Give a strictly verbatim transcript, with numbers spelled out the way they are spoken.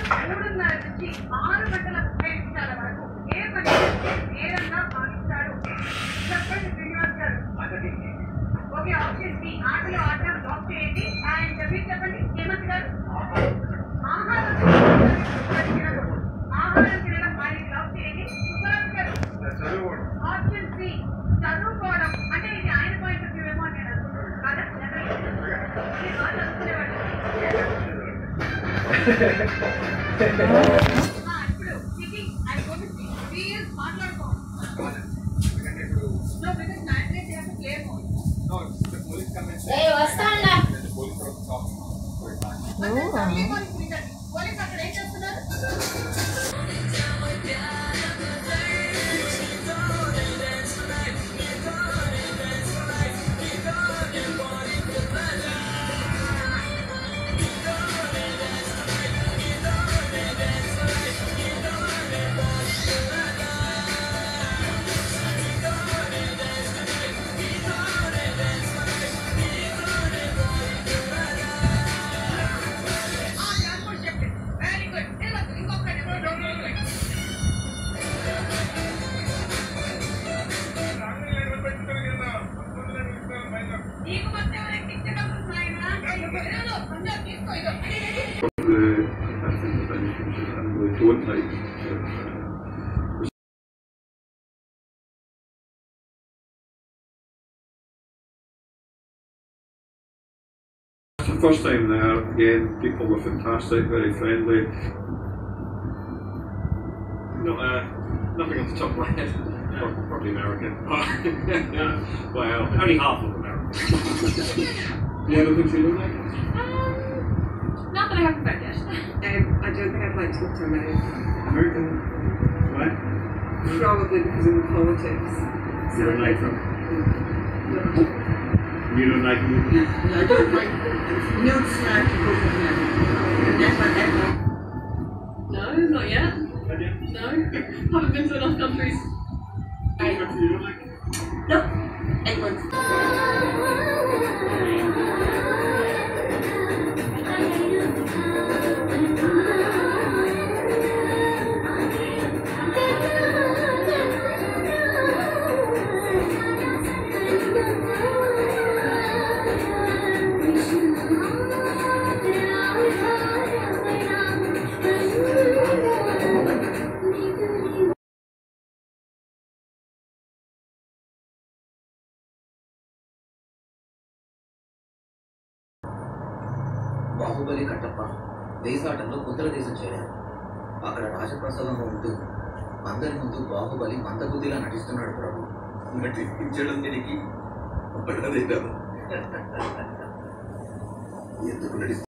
మూడున్నర నుంచి ఆరు గంటల ముప్పై నిమిషాల వరకు ఏ పని నేరంగా భావిస్తాడు? చెప్పండి శ్రీనివాస్ గారు. ఓకే, ఆప్షన్ సి ఆటలు ఆడడం లాక్ చేయండి. అండ్ మీరు చెప్పండి హేమంత్ గారు. ఆహారం తినడం ఆహారం తినడం ఆయన లాక్ చేయండి. సుబ్బరాజు గారు ఆప్షన్ సి చదువుకోవడం. అంటే ఇది ఆయన పాయింట్ ఆఫ్ వ్యూ ఏమో అని నేను అనుకుంటున్నాను కదా. ఇప్పుడు sitting and going three years మాట్లాడుకోవాలి. No, because naturally they have to play more. No, the police come and say. Hey, వస్తాండా? The police are stopping. Police అక్కడ ఏం చేస్తున్నారు? The first time there, again, people were fantastic, very friendly. Not, uh, nothing off the top of my head. Probably American. Yeah. Well, only half of American. The other things you don't like? Um, not that I haven't found yet. Um, I don't think I'd like to look to America. American? Why? Probably because of the politics. You don't like them? No. You don't like them? I don't like no desire to go to America. Never ever. No, not yet. No, haven't been to enough countries. You don't like them? No. England. Baahubali Kattappa దేశాటంలో ఉత్తర దేశం చేరారు. అక్కడ రాజప్రసాదంలో ఉంటూ అందరి ముందు బాహుబలి మందబుద్ధిలా నటిస్తున్నాడు ప్రభు. నటించడం దీనికి ఎందుకు నటిస్తున్నాడు?